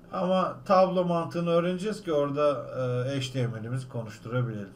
Ama tablo mantığını öğreneceğiz ki orada HTML'imizi konuşturabilelim.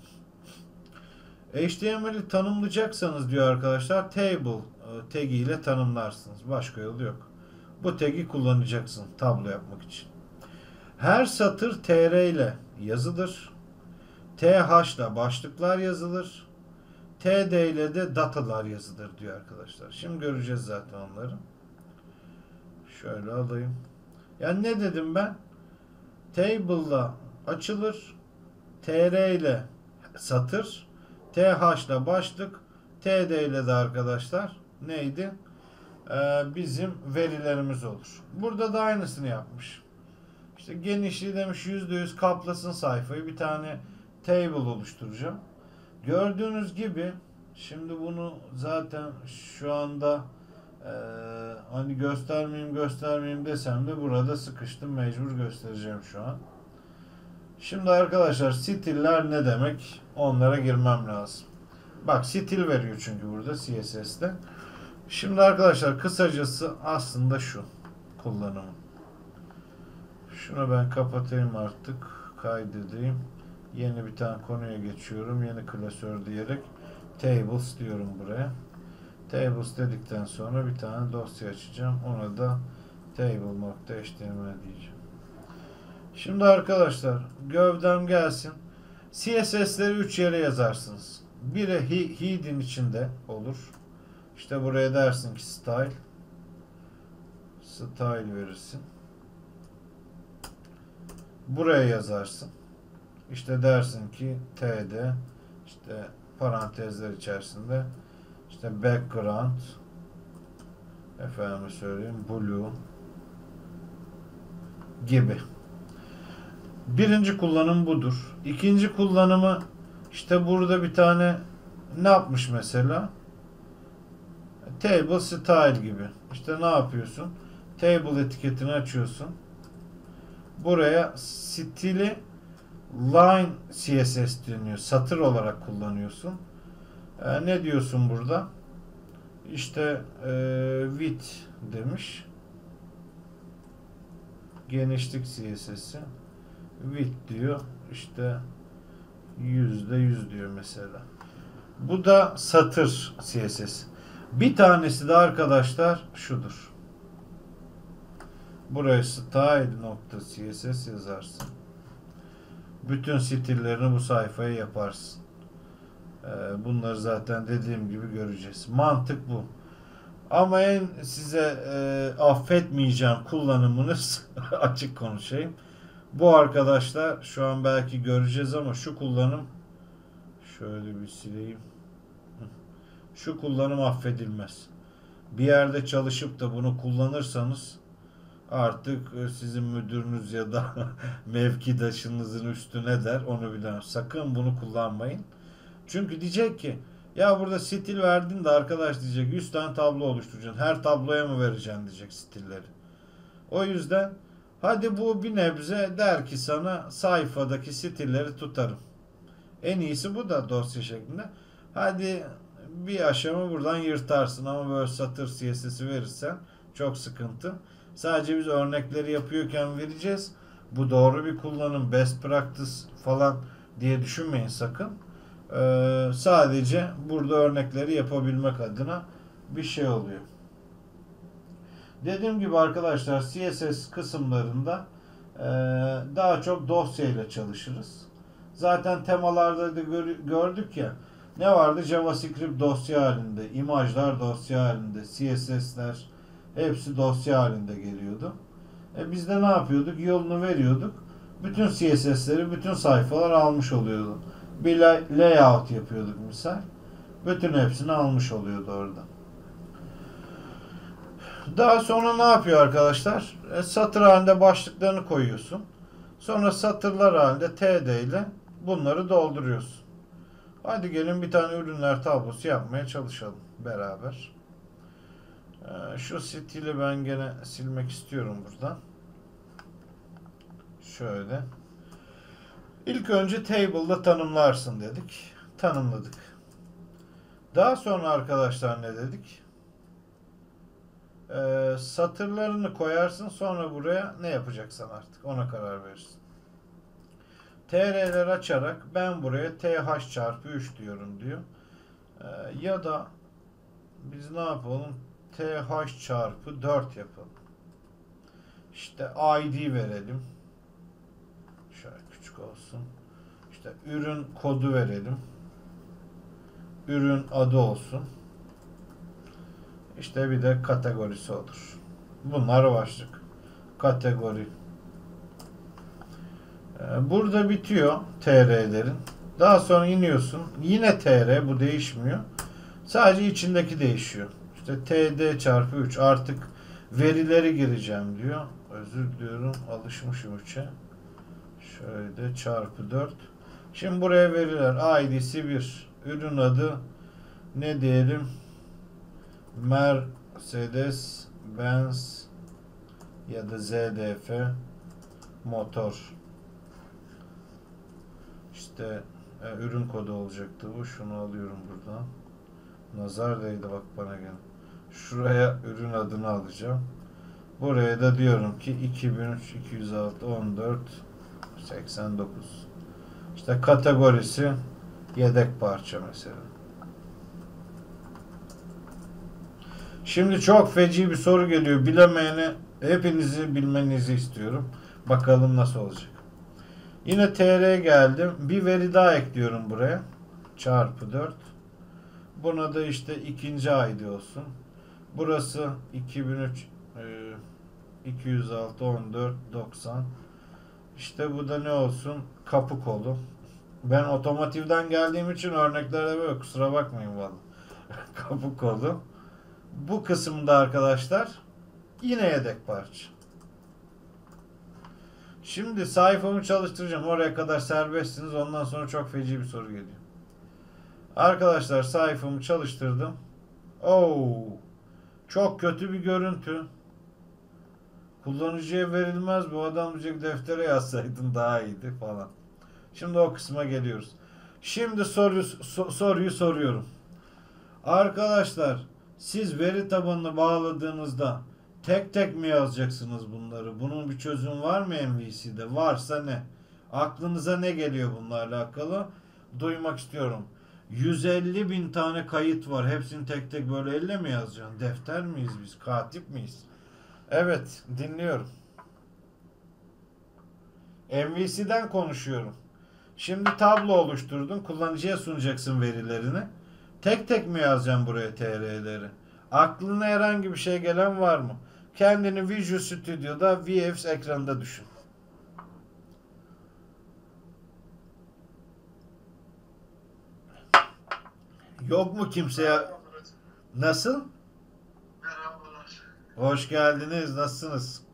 HTML'i tanımlayacaksanız diyor arkadaşlar, table tagi ile tanımlarsınız. Başka yolu yok. Bu tagi kullanacaksın tablo yapmak için. Her satır tr ile yazılır. th ile başlıklar yazılır. td ile de datalar yazılır diyor arkadaşlar. Şimdi göreceğiz zaten onları. Şöyle alayım. Yani ne dedim ben? Table'la açılır. tr ile satır. th ile başlık. td ile de arkadaşlar neydi? Bizim verilerimiz olur. Burada da aynısını yapmış. İşte genişliği demiş %100 kaplasın sayfayı. Bir tane table oluşturacağım. Gördüğünüz gibi şimdi bunu zaten şu anda hani göstermeyeyim desem de burada sıkıştım, mecbur göstereceğim şu an. Şimdi arkadaşlar stiller ne demek? Onlara girmem lazım. Bak stil veriyor çünkü burada CSS'de. Şimdi arkadaşlar kısacası aslında şu kullanımı. Şunu ben kapatayım artık. Kaydedeyim. Yeni bir tane konuya geçiyorum. Yeni klasör diyerek tables diyorum buraya. Tables dedikten sonra bir tane dosya açacağım. Ona da table.html diyeceğim. Şimdi arkadaşlar gövdem gelsin. CSS'leri 3 yere yazarsınız. Biri head'in içinde olur. İşte buraya dersin ki style verirsin. Buraya yazarsın. İşte dersin ki td işte parantezler içerisinde işte background efendim söyleyeyim blue gibi. Birinci kullanım budur. İkinci kullanımı işte burada bir tane ne yapmış mesela? Table style gibi. İşte ne yapıyorsun? Table etiketini açıyorsun. Buraya stili line CSS deniyor. Satır olarak kullanıyorsun. Ne diyorsun burada? İşte width demiş. Genişlik CSS'i. Width diyor. İşte %100 diyor mesela. Bu da satır CSS. Bir tanesi de arkadaşlar şudur. Buraya style.css yazarsın. Bütün stillerini bu sayfaya yaparsın. Bunları zaten dediğim gibi göreceğiz. Mantık bu. Ama en size affetmeyeceğim kullanımınız açık konuşayım. Bu arkadaşlar şu an belki göreceğiz ama şu kullanım şöyle bir sileyim. Şu kullanım affedilmez. Bir yerde çalışıp da bunu kullanırsanız artık sizin müdürünüz ya da mevkidaşınızın üstüne der, onu bilemem. Sakın bunu kullanmayın. Çünkü diyecek ki ya burada stil verdin de arkadaş diyecek 100 tane tablo oluşturacaksın. Her tabloya mı vereceksin diyecek stilleri. O yüzden hadi bu bir nebze der ki sana sayfadaki stilleri tutarım. En iyisi bu da dosya şeklinde. Hadi bir aşama buradan yırtarsın ama böyle satır CSS'i verirsen çok sıkıntı. Sadece biz örnekleri yapıyorken vereceğiz. Bu doğru bir kullanım, best practice falan diye düşünmeyin sakın. Sadece burada örnekleri yapabilmek adına bir şey oluyor. Dediğim gibi arkadaşlar CSS kısımlarında daha çok dosyayla çalışırız. Zaten temalarda da gördük ya, ne vardı? JavaScript dosya halinde, imajlar dosya halinde, CSS'ler hepsi dosya halinde geliyordu. Biz de ne yapıyorduk? Yolunu veriyorduk. Bütün CSS'leri bütün sayfalar almış oluyordu. Bir layout yapıyorduk misal. Bütün hepsini almış oluyordu orada. Daha sonra ne yapıyor arkadaşlar? Satır halinde başlıklarını koyuyorsun. Sonra satırlar halinde td ile bunları dolduruyorsun. Hadi gelin bir tane ürünler tablosu yapmaya çalışalım beraber. Şu stili ben gene silmek istiyorum buradan. Şöyle. İlk önce table'da tanımlarsın dedik. Tanımladık. Daha sonra arkadaşlar ne dedik? Satırlarını koyarsın, sonra buraya ne yapacaksan artık ona karar verirsin. TR'ler açarak ben buraya TH çarpı 3 diyorum diyor. Ya da biz ne yapalım? TH çarpı 4 yapalım. İşte ID verelim. Şöyle küçük olsun. İşte ürün kodu verelim. Ürün adı olsun. İşte bir de kategorisi olur. Bunlar başlık. Kategori. Burada bitiyor TR'lerin. Daha sonra iniyorsun. Yine TR, bu değişmiyor. Sadece içindeki değişiyor. İşte TD çarpı 3. Artık verileri gireceğim diyor. Özür diliyorum. Alışmışım 3'e. Şöyle çarpı 4. Şimdi buraya veriler. ID'si 1. Ürün adı ne diyelim? Mercedes Benz ya da ZDF motor. İşte ürün kodu olacaktı bu. Şunu alıyorum buradan. Nazar değdi bak bana gene. Şuraya ürün adını alacağım. Buraya da diyorum ki 2003 206 14 89. İşte kategorisi yedek parça mesela. Şimdi çok feci bir soru geliyor. Bilemeyeni hepinizi bilmenizi istiyorum. Bakalım nasıl olacak. Yine TR geldim. Bir veri daha ekliyorum buraya. Çarpı 4. Buna da işte ikinci ID olsun. Burası 2003 206 14 90. İşte bu da ne olsun? Kapı kolu. Ben otomotivden geldiğim için örneklerde böyle, kusura bakmayın vallahi. Kapı kolu. Bu kısımda arkadaşlar yine yedek parça. Şimdi sayfamı çalıştıracağım. Oraya kadar serbestsiniz. Ondan sonra çok feci bir soru geliyor. Arkadaşlar sayfamı çalıştırdım. Oo, çok kötü bir görüntü. Kullanıcıya verilmez, bu adam diyecek deftere yazsaydın daha iyiydi falan. Şimdi o kısma geliyoruz. Şimdi soruyu soruyorum. Arkadaşlar siz veri tabanını bağladığınızda tek tek mi yazacaksınız bunları? Bunun bir çözüm var mı MVC'de? Varsa ne? Aklınıza ne geliyor bunlarla alakalı? Duymak istiyorum. 150 bin tane kayıt var. Hepsini tek tek böyle elle mi yazacaksın? Defter miyiz biz? Katip miyiz? Evet, dinliyorum. MVC'den konuşuyorum. Şimdi tablo oluşturdun. Kullanıcıya sunacaksın verilerini. Tek tek mi yazacaksın buraya TR'leri? Aklına herhangi bir şey gelen var mı? Kendini Visual Studio'da VFX ekranında düşün. Yok mu kimseye? Nasıl? Merhabalar. Hoş geldiniz. Nasılsınız?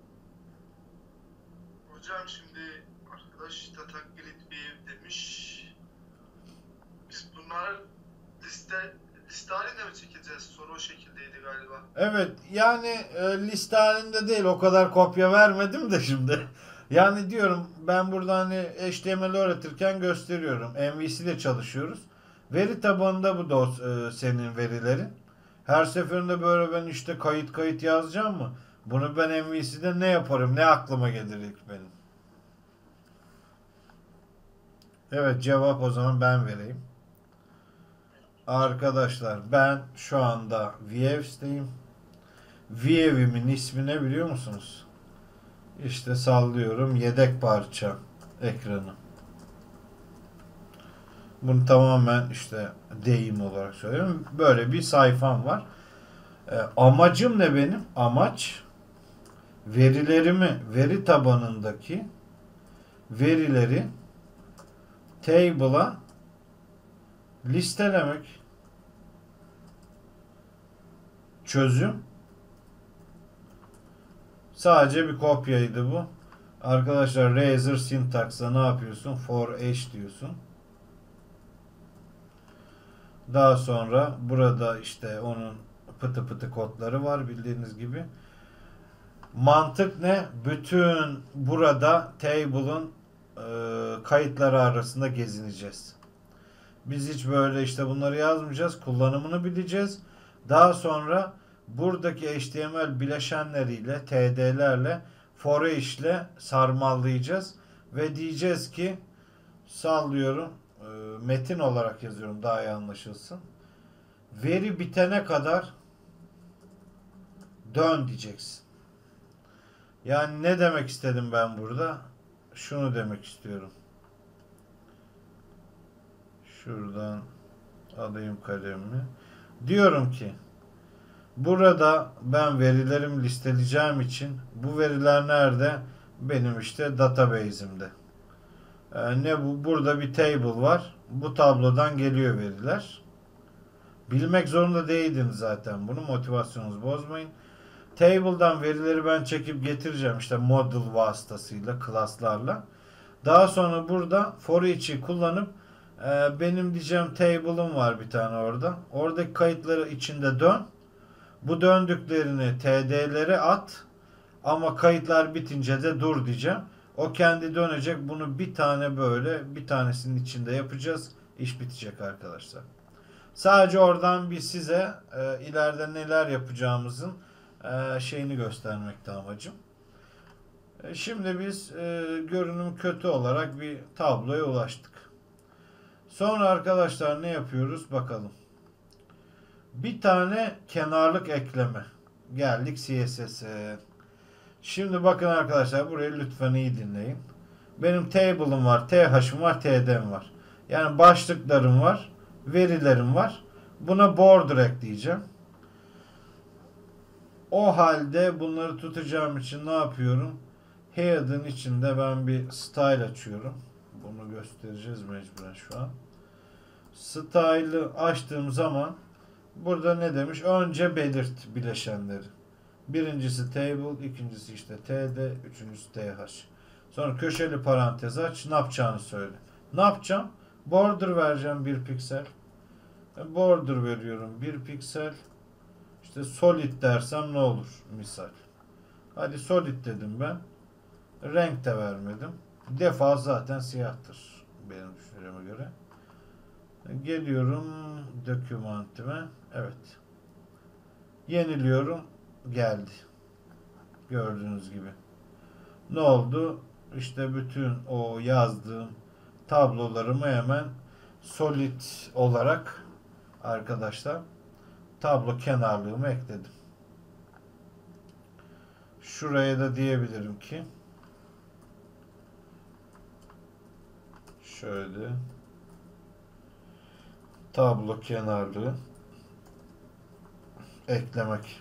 Hocam şimdi arkadaş data grid bir demiş. Biz bunları liste halinde mi çekeceğiz? Soru o şekildeydi galiba. Evet, yani liste halinde değil, o kadar kopya vermedim de şimdi. Yani diyorum ben burada hani HTML öğretirken gösteriyorum. MVC ile çalışıyoruz. Veri tabanında bu da senin verilerin. Her seferinde böyle ben işte kayıt yazacağım mı? Bunu ben MVC'de ne yaparım? Ne aklıma gelir ilk benim? Evet, cevap o zaman ben vereyim. Arkadaşlar ben şu anda VFX'teyim. VF'imin ismi ne biliyor musunuz? İşte sallıyorum, yedek parça ekranı. Bunu tamamen işte deyim olarak söylüyorum. Böyle bir sayfam var. Amacım ne benim? Amaç verilerimi, veri tabanındaki verileri table'a listelemek. Çözüm sadece bir kopyaydı bu. Arkadaşlar Razor Syntax'la ne yapıyorsun? For each diyorsun. Daha sonra burada işte onun pıtı pıtı kodları var bildiğiniz gibi. Mantık ne? Bütün burada table'ın kayıtları arasında gezineceğiz. Biz hiç böyle işte bunları yazmayacağız. Kullanımını bileceğiz. Daha sonra buradaki HTML bileşenleriyle, TD'lerle, for each ile sarmallayacağız ve diyeceğiz ki, sallıyorum, metin olarak yazıyorum daha iyi anlaşılsın. Veri bitene kadar dön diyeceksin. Yani ne demek istedim ben burada? Şunu demek istiyorum. Şuradan alayım kalemimi. Diyorum ki burada ben verilerimi listeleyeceğim için bu veriler nerede? Benim işte database'imde. Ne bu? Burada bir table var. Bu tablodan geliyor veriler. Bilmek zorunda değildiniz zaten bunu. Motivasyonunuzu bozmayın. Table'dan verileri ben çekip getireceğim işte model vasıtasıyla, class'larla. Daha sonra burada for each'i kullanıp benim diyeceğim table'ım var bir tane orada. Oradaki kayıtları içinde dön. Bu döndüklerini TD'lere at. Ama kayıtlar bitince de dur diyeceğim. O kendi dönecek. Bunu bir tane böyle bir tanesinin içinde yapacağız. İş bitecek arkadaşlar. Sadece oradan bir size ileride neler yapacağımızın şeyini göstermekte amacım. Şimdi biz görünüm kötü olarak bir tabloya ulaştık. Sonra arkadaşlar ne yapıyoruz bakalım. Bir tane kenarlık ekleme. Geldik CSS'e. Şimdi bakın arkadaşlar burayı lütfen iyi dinleyin. Benim table'ım var, TH'ım var, TD'm var. Yani başlıklarım var, verilerim var. Buna border ekleyeceğim. O halde bunları tutacağım için ne yapıyorum? Head'in içinde ben bir style açıyorum. Bunu göstereceğiz mecburen şu an. Style'ı açtığım zaman burada ne demiş? Önce belirt bileşenleri. Birincisi table, ikincisi işte td, üçüncüsü th. Sonra köşeli parantez aç. Ne yapacağını söyle. Ne yapacağım? Border vereceğim 1 piksel. Border veriyorum 1 piksel. İşte solid dersem ne olur? Misal. Hadi solid dedim ben. Renk de vermedim. Default zaten siyahtır. Benim düşünceme göre. Geliyorum dokümantime. Evet. Yeniliyorum. Geldi. Gördüğünüz gibi. Ne oldu? İşte bütün o yazdığım tablolarımı hemen solid olarak arkadaşlar tablo kenarlığımı ekledim. Şuraya da diyebilirim ki şöyle tablo kenarlığı eklemek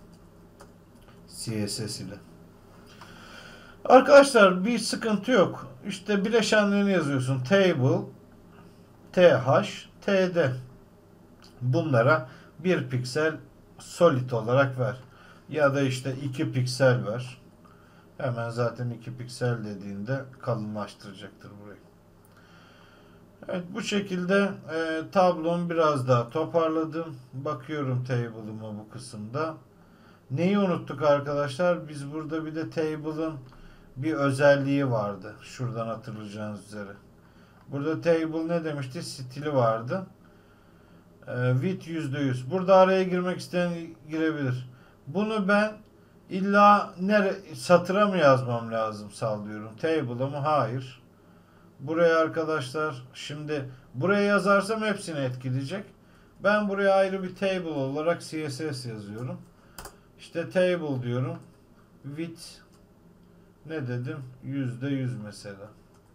CSS ile. Arkadaşlar bir sıkıntı yok. İşte bileşenlerini yazıyorsun. Table, th, td. Bunlara 1 piksel solid olarak ver. Ya da işte 2 piksel ver. Hemen zaten 2 piksel dediğinde kalınlaştıracaktır burayı. Evet, bu şekilde tablomu biraz daha toparladım. Bakıyorum table'ıma bu kısımda. Neyi unuttuk arkadaşlar? Biz burada bir de table'ın bir özelliği vardı. Şuradan hatırlayacağınız üzere. Burada table ne demişti? Stili vardı. Width %100. Burada araya girmek isteyen girebilir. Bunu ben illa satıra mı yazmam lazım sallıyorum. Table'a mı? Hayır. Buraya arkadaşlar şimdi buraya yazarsam hepsini etkileyecek. Ben buraya ayrı bir table olarak CSS yazıyorum. İşte table diyorum. Width ne dedim? %100 mesela.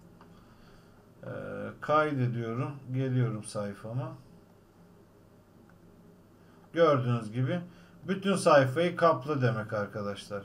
Kaydediyorum. Geliyorum sayfama. Gördüğünüz gibi bütün sayfayı kaplı demek arkadaşlar.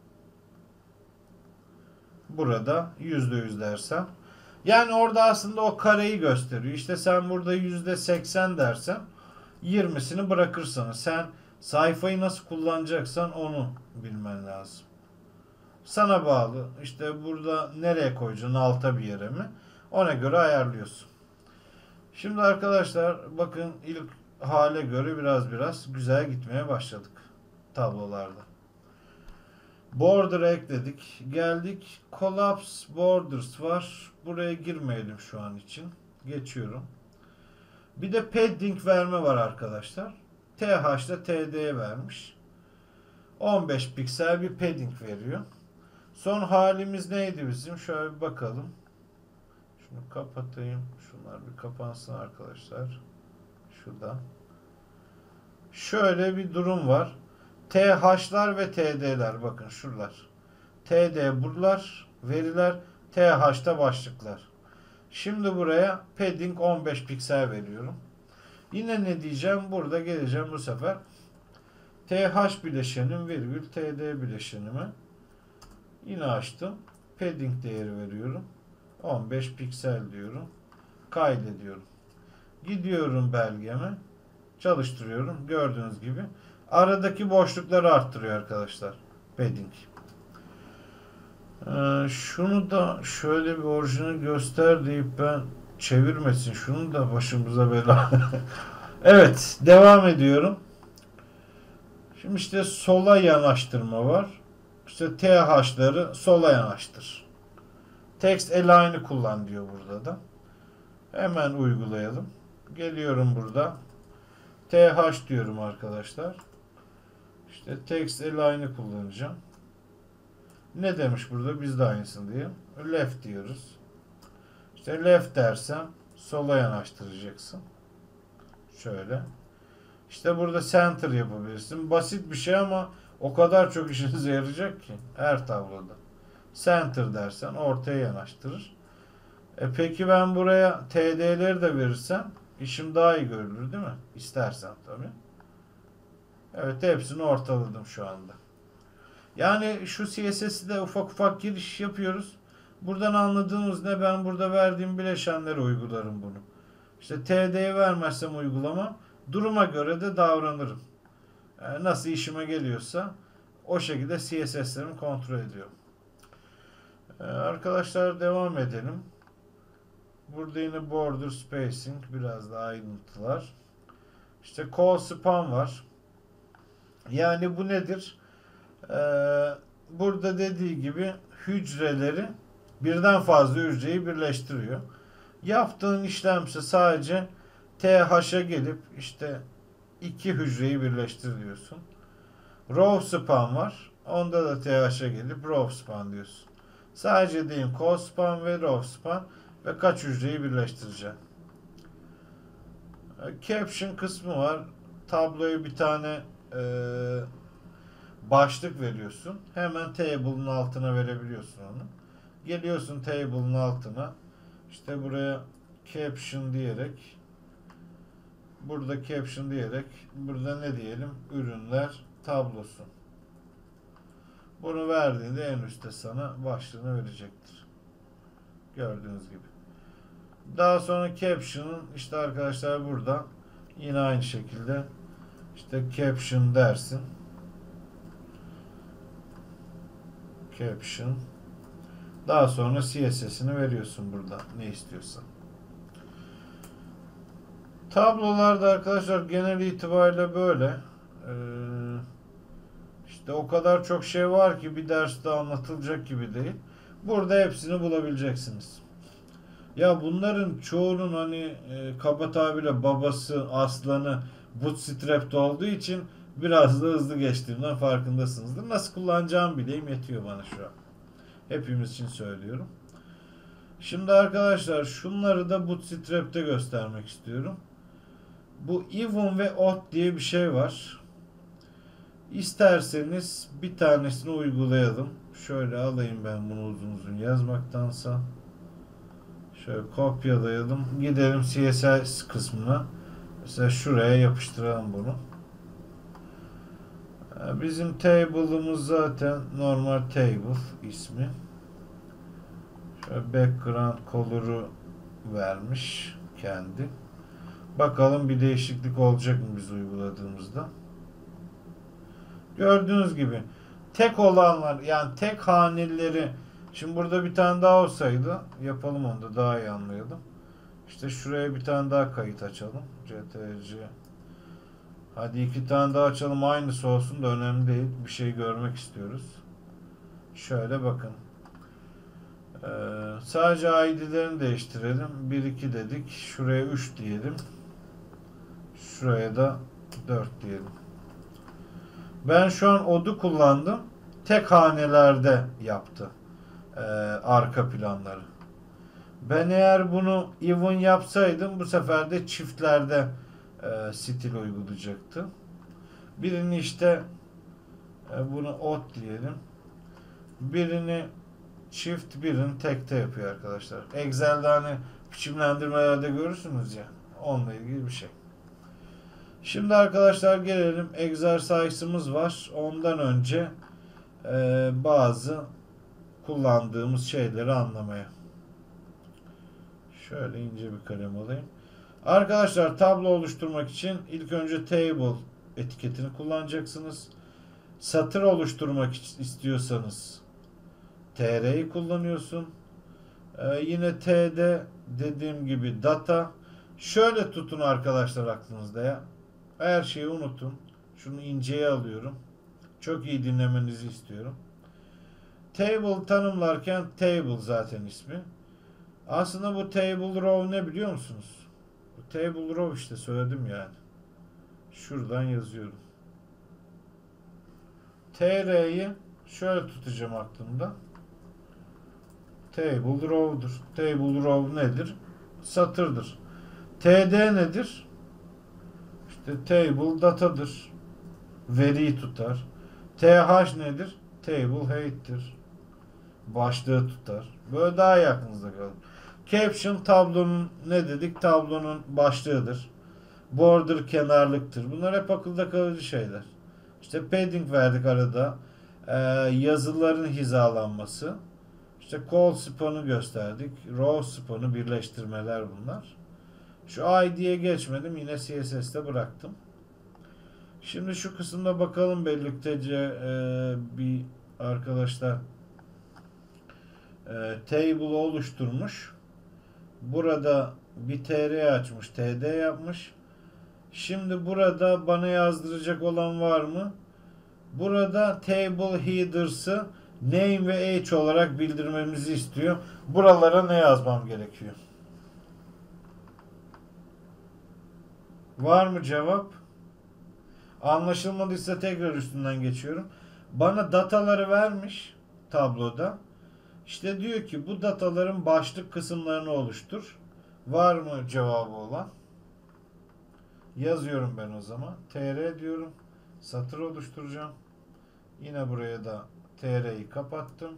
Burada %100 dersem. Yani orada aslında o kareyi gösteriyor. İşte sen burada %80 dersen 20'sini bırakırsanız sen sayfayı nasıl kullanacaksan onu bilmen lazım. Sana bağlı. İşte burada nereye koyacaksın? Alta bir yere mi? Ona göre ayarlıyorsun. Şimdi arkadaşlar bakın ilk hale göre biraz güzel gitmeye başladık tablolarda. Border ekledik. Geldik. Collapse borders var. Buraya girmeyelim şu an için. Geçiyorum. Bir de padding verme var arkadaşlar. TH ile TD'ye vermiş. 15 piksel bir padding veriyor. Son halimiz neydi bizim? Şöyle bir bakalım. Şunu kapatayım. Şunlar bir kapansın arkadaşlar. Şurada. Şöyle bir durum var. TH'lar ve TD'ler. Bakın şuralar. TD buralar. Veriler. TH'da başlıklar. Şimdi buraya padding 15 piksel veriyorum. Yine ne diyeceğim? Burada geleceğim bu sefer. TH bileşenim virgül TD bileşenime. Yine açtım. Padding değeri veriyorum. 15 piksel diyorum. Kaydediyorum. Gidiyorum belgeme. Çalıştırıyorum. Gördüğünüz gibi. Aradaki boşlukları arttırıyor arkadaşlar. Padding. Şunu da şöyle bir orijinal göster deyip ben çevirmesin. Şunu da başımıza bela. Evet. Devam ediyorum. Şimdi işte sola yanaştırma var. İşte TH'ları sola yanaştır. Text align'ı kullan diyor burada da. Hemen uygulayalım. Geliyorum burada. TH diyorum arkadaşlar. İşte text align'ı kullanacağım. Ne demiş burada? Biz de aynısını diyelim. Left diyoruz. İşte left dersem sola yanaştıracaksın. Şöyle. İşte burada center yapabilirsin. Basit bir şey ama o kadar çok işinize yarayacak ki her tabloda. Center dersen ortaya yanaştırır. Peki ben buraya TD'leri de verirsem işim daha iyi görülür değil mi? İstersen tabii. Evet, hepsini ortaladım şu anda. Yani şu CSS'i de ufak ufak giriş yapıyoruz. Buradan anladığımız ne? Ben burada verdiğim bileşenlere uygularım bunu. İşte TD'yi vermezsem uygulama duruma göre de davranırım. Nasıl işime geliyorsa o şekilde CSS'lerimi kontrol ediyorum. Arkadaşlar devam edelim. Burada yine border spacing, biraz daha ayrıntılar. İşte call span var. Yani bu nedir? Burada dediği gibi hücreleri birden fazla hücreyi birleştiriyor. Yaptığın işlemse sadece TH'e gelip işte iki hücreyi birleştir diyorsun. Row span var. Onda da TH'e gelip row span diyorsun. Sadece diyeyim call span ve row span ve kaç hücreyi birleştireceğim. Caption kısmı var. Tabloya bir tane başlık veriyorsun. Hemen table'ın altına verebiliyorsun onu. Geliyorsun table'ın altına. İşte buraya caption diyerek, burada caption diyerek, burada ne diyelim? Ürünler tablosu. Bunu verdiğinde en üstte sana başlığını verecektir. Gördüğünüz gibi. Daha sonra caption'ın işte arkadaşlar burada yine aynı şekilde işte caption dersin. Caption. Daha sonra CSS'ini veriyorsun burada ne istiyorsan. Tablolarda arkadaşlar genel itibariyle böyle. İşte o kadar çok şey var ki bir derste anlatılacak gibi değil. Burada hepsini bulabileceksiniz. Ya bunların çoğunun hani kaba tabirle babası, aslanı Bootstrap'te olduğu için biraz da hızlı geçtiğimden farkındasınızdır. Nasıl kullanacağımı bileyim yetiyor bana şu an. Hepimiz için söylüyorum. Şimdi arkadaşlar şunları da Bootstrap'te göstermek istiyorum. Bu even ve odd diye bir şey var. İsterseniz bir tanesini uygulayalım. Şöyle alayım ben bunu uzun uzun yazmaktansa. Şöyle kopyalayalım. Gidelim CSS kısmına. Mesela şuraya yapıştıralım bunu. Bizim table'ımız zaten normal table ismi. Şöyle background color'u vermiş kendi. Bakalım bir değişiklik olacak mı biz uyguladığımızda. Gördüğünüz gibi tek olanlar yani tek haneleri, şimdi burada bir tane daha olsaydı yapalım onu da daha iyi anlayalım. İşte şuraya bir tane daha kayıt açalım. CTRC. Hadi iki tane daha açalım, aynısı olsun da önemli değil. Bir şey görmek istiyoruz. Şöyle bakın. Sadece ID'lerini değiştirelim. 1-2 dedik. Şuraya 3 diyelim. Şuraya da 4 diyelim. Ben şu an od'u kullandım. Tek hanelerde yaptı arka planları. Ben eğer bunu even yapsaydım bu sefer de çiftlerde stil uygulayacaktı. Birini işte bunu odd diyelim. Birini çift, birini tekte yapıyor arkadaşlar. Excel'de hani biçimlendirmelerde görürsünüz ya. Onunla ilgili bir şey. Şimdi arkadaşlar gelelim. Exercise'ımız var. Ondan önce bazı kullandığımız şeyleri anlamaya. Şöyle ince bir kalem alayım. Arkadaşlar tablo oluşturmak için ilk önce table etiketini kullanacaksınız. Satır oluşturmak istiyorsanız tr'yi kullanıyorsun. Yine t'de dediğim gibi data. Şöyle tutun arkadaşlar aklınızda ya. Her şeyi unutun. Şunu inceye alıyorum. Çok iyi dinlemenizi istiyorum. Table tanımlarken table zaten ismi. Aslında bu table row ne biliyor musunuz? Bu table row işte söyledim yani. Şuradan yazıyorum. tr'yi şöyle tutacağım aklımda. Table row'dur. Table row nedir? Satırdır. td nedir? İşte table datadır. Veriyi tutar. th nedir? Table height'tir. Başlığı tutar. Böyle daha yakınızda kalır. Caption tablonun ne dedik? Tablonun başlığıdır. Border kenarlıktır. Bunlar hep akılda kalıcı şeyler. İşte padding verdik arada. Yazıların hizalanması. İşte call span'ı gösterdik. Row span'ı birleştirmeler bunlar. Şu ID'ye geçmedim. Yine CSS'te bıraktım. Şimdi şu kısımda bakalım birliktece bir arkadaşlar table oluşturmuş. Burada bir tr açmış. td yapmış. Şimdi burada bana yazdıracak olan var mı? Burada table headers'ı name ve age olarak bildirmemizi istiyor. Buralara ne yazmam gerekiyor? Var mı cevap? Anlaşılmadıysa tekrar üstünden geçiyorum. Bana dataları vermiş tabloda. İşte diyor ki bu dataların başlık kısımlarını oluştur. Var mı cevabı olan? Yazıyorum ben o zaman. tr diyorum. Satır oluşturacağım. Yine buraya da tr'yi kapattım.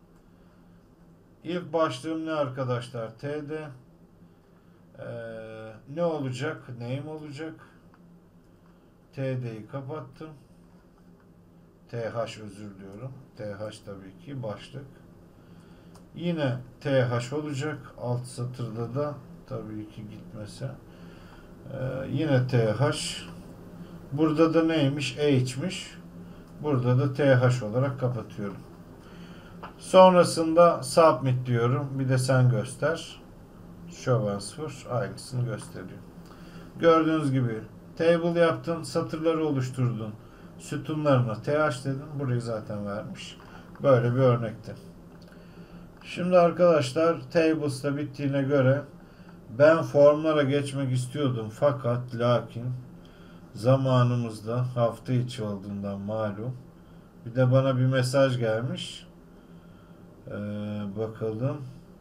İlk başlığım ne arkadaşlar? td. Ne olacak? Name olacak. td'yi kapattım. th özür diliyorum. th tabii ki başlık. Yine th olacak. Alt satırda da tabii ki gitmese. Yine th. Burada da neymiş? H'miş. Burada da th olarak kapatıyorum. Sonrasında submit diyorum. Bir de sen göster. Show answer aynısını gösteriyor. Gördüğünüz gibi table yaptın, satırları oluşturdun. Sütunlarına th dedin. Burayı zaten vermiş. Böyle bir örnekti. Şimdi arkadaşlar tables'ta bittiğine göre ben formlara geçmek istiyordum fakat lakin zamanımızda hafta içi olduğundan malum. Bir de bana bir mesaj gelmiş. Bakalım.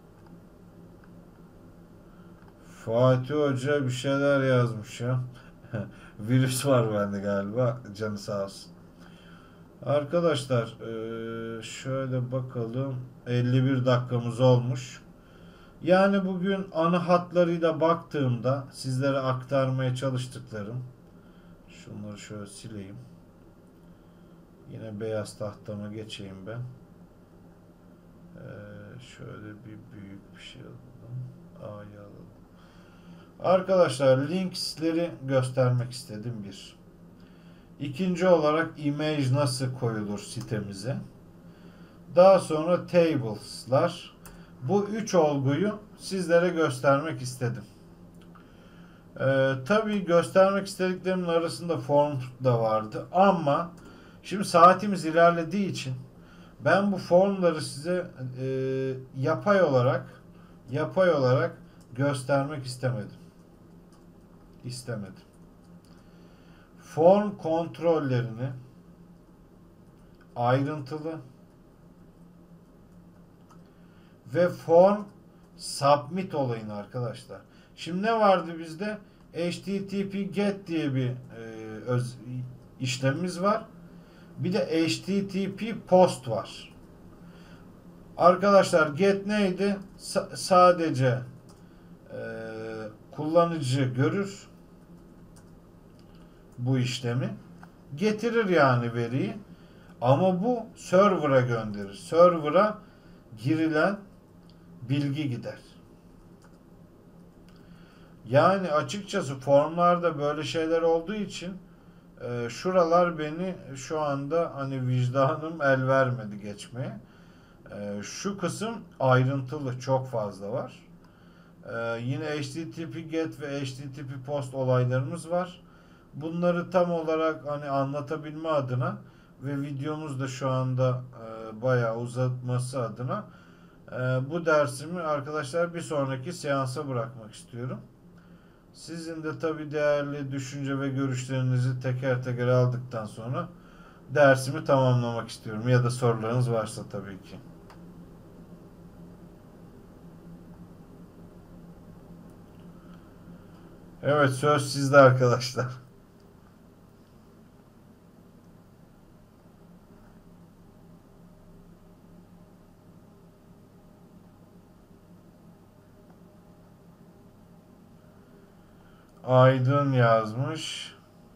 Fatih Hoca bir şeyler yazmış ya. Virüs var bende galiba. Canı sağ olsun. Arkadaşlar şöyle bakalım. 51 dakikamız olmuş. Yani bugün ana hatlarıyla baktığımda sizlere aktarmaya çalıştıklarım. Şunları şöyle sileyim. Yine beyaz tahtama geçeyim ben. Şöyle bir büyük bir şey alalım. A'yı alalım. Arkadaşlar linksleri göstermek istedim bir. İkinci olarak image nasıl koyulur sitemize. Daha sonra tables'lar. Bu üç olguyu sizlere göstermek istedim. Tabii göstermek istediklerimin arasında form da vardı ama şimdi saatimiz ilerlediği için ben bu formları size yapay olarak göstermek istemedim. Form kontrollerini ayrıntılı ve form submit olayını arkadaşlar. Şimdi ne vardı bizde? HTTP get diye bir işlemimiz var. Bir de HTTP post var. Arkadaşlar get neydi? Sadece kullanıcı görür bu işlemi. Getirir yani veriyi. Ama bu server'a gönderir. Server'a girilen bilgi gider. Yani açıkçası formlarda böyle şeyler olduğu için şuralar beni şu anda hani vicdanım el vermedi geçmeye. Şu kısım ayrıntılı, çok fazla var. Yine HTTP get ve HTTP post olaylarımız var. Bunları tam olarak hani anlatabilme adına ve videomuz da şu anda bayağı uzatması adına bu dersimi arkadaşlar bir sonraki seansa bırakmak istiyorum. Sizin de tabii değerli düşünce ve görüşlerinizi teker teker aldıktan sonra dersimi tamamlamak istiyorum. Ya da sorularınız varsa tabii ki. Evet, söz sizde arkadaşlar. Aydın yazmış.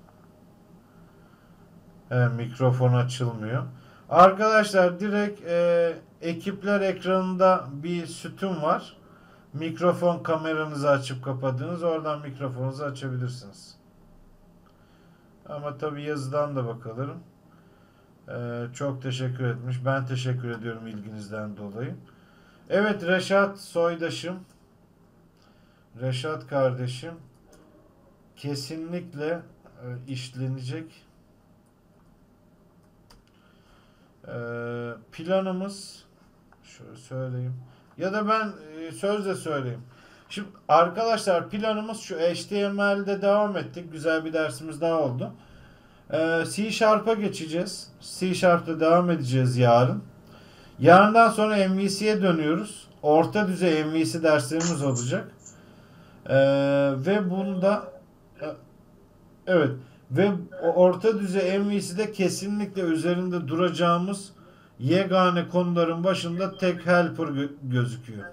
Mikrofon açılmıyor. Arkadaşlar direkt ekipler ekranında bir sütun var. Mikrofon kameranızı açıp kapadınız. Oradan mikrofonunuzu açabilirsiniz. Ama tabii yazıdan da bakalım. Çok teşekkür etmiş. Ben teşekkür ediyorum ilginizden dolayı. Evet, Reşat soydaşım. Reşat kardeşim. Kesinlikle işlenecek. Planımız şöyle söyleyeyim. Ya da ben sözle söyleyeyim. Şimdi arkadaşlar planımız şu: HTML'de devam ettik. Güzel bir dersimiz daha oldu. C Sharp'a geçeceğiz. C Sharp'ta devam edeceğiz yarın. Yarından sonra MVC'ye dönüyoruz. Orta düzey MVC derslerimiz olacak. Ve bunda evet, ve orta düzey MVC'de kesinlikle üzerinde duracağımız yegane konuların başında tek helper gözüküyor.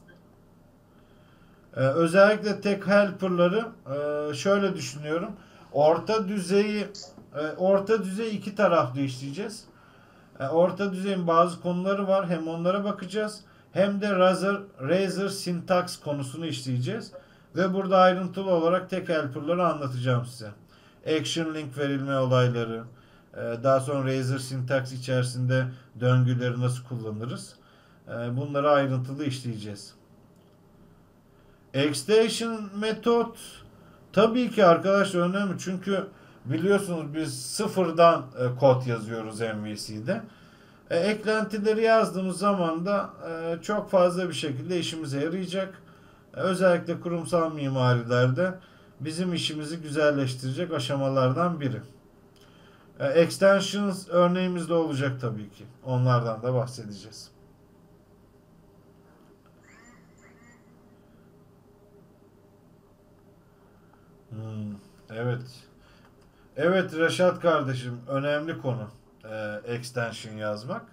Özellikle tek helper'ları şöyle düşünüyorum. Orta düzeyi iki taraflı işleyeceğiz. Orta düzeyin bazı konuları var. Hem onlara bakacağız. Hem de Razor syntax konusunu işleyeceğiz. Ve burada ayrıntılı olarak tek helper'ları anlatacağım size. Action link verilme olayları, daha sonra Razor syntax içerisinde döngüleri nasıl kullanırız. Bunları ayrıntılı işleyeceğiz. Extension metot tabii ki arkadaşlar önemli, çünkü biliyorsunuz biz sıfırdan kod yazıyoruz MVC'de. Eklentileri yazdığımız zaman da çok fazla bir şekilde işimize yarayacak. Özellikle kurumsal mimarilerde bizim işimizi güzelleştirecek aşamalardan biri. Extensions örneğimiz de olacak tabii ki. Onlardan da bahsedeceğiz. Evet. Evet Reşat kardeşim, önemli konu extension yazmak.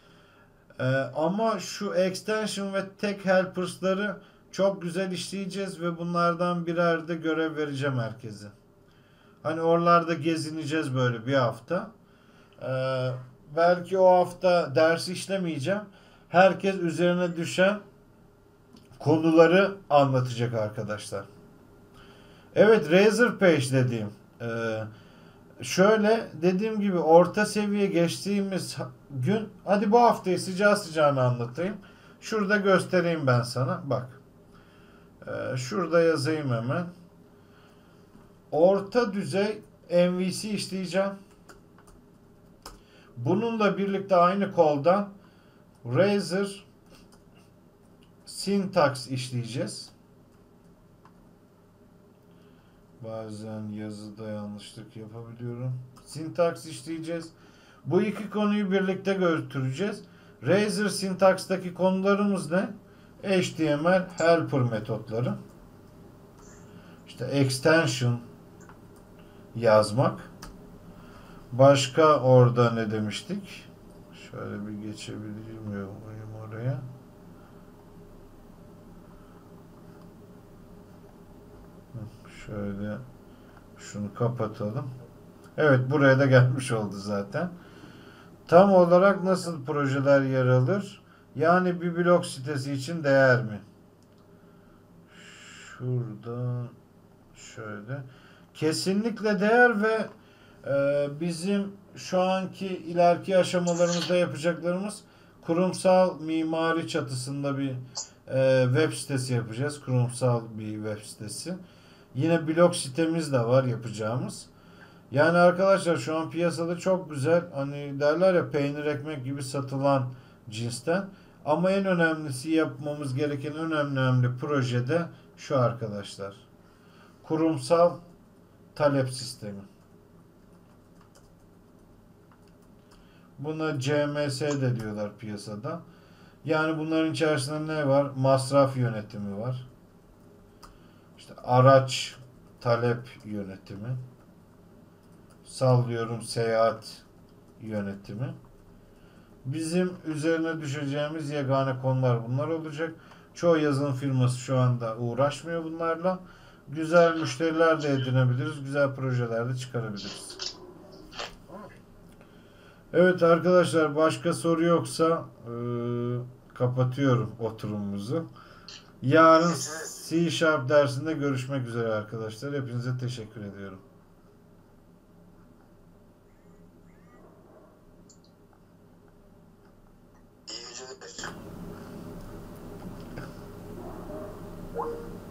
Ama şu extension ve tek helpers'ları çok güzel işleyeceğiz ve bunlardan birer de görev vereceğim herkese. Hani oralarda gezineceğiz böyle bir hafta. Belki o hafta ders işlemeyeceğim. Herkes üzerine düşen konuları anlatacak arkadaşlar. Evet, Razor Page dediğim. Şöyle dediğim gibi orta seviye geçtiğimiz gün, hadi bu haftayı sıcağı sıcağına anlatayım. Şurada göstereyim ben sana. Bak. Şurada yazayım hemen. Orta düzey MVC işleyeceğim. Bununla birlikte aynı koldan Razor syntax işleyeceğiz. Bazen yazıda yanlışlık yapabiliyorum. Syntax işleyeceğiz. Bu iki konuyu birlikte götüreceğiz. Razor Syntax'taki konularımız ne? HTML helper metotları. İşte extension yazmak. Başka orada ne demiştik? Şöyle bir geçebilir miyim oraya? Şöyle şunu kapatalım. Evet, buraya da gelmiş oldu zaten. Tam olarak nasıl projeler yer alır? Yani bir blog sitesi için değer mi? Şurada şöyle. Kesinlikle değer ve bizim şu anki ileriki aşamalarımızda yapacaklarımız kurumsal mimari çatısında bir web sitesi yapacağız. Kurumsal bir web sitesi. Yine blog sitemiz de var yapacağımız. Yani arkadaşlar şu an piyasada çok güzel, hani derler ya, peynir ekmek gibi satılan cinsten. Ama en önemlisi, yapmamız gereken önemli projede şu arkadaşlar. Kurumsal talep sistemi. Buna CMS de diyorlar piyasada. Yani bunların içerisinde ne var? Masraf yönetimi var. İşte araç talep yönetimi. Sallıyorum, seyahat yönetimi. Bizim üzerine düşeceğimiz yegane konular bunlar olacak. Çoğu yazılım firması şu anda uğraşmıyor bunlarla. Güzel müşteriler de edinebiliriz. Güzel projeler de çıkarabiliriz. Evet arkadaşlar, başka soru yoksa kapatıyorum oturumumuzu. Yarın C# dersinde görüşmek üzere arkadaşlar. Hepinize teşekkür ediyorum. İyi geceler.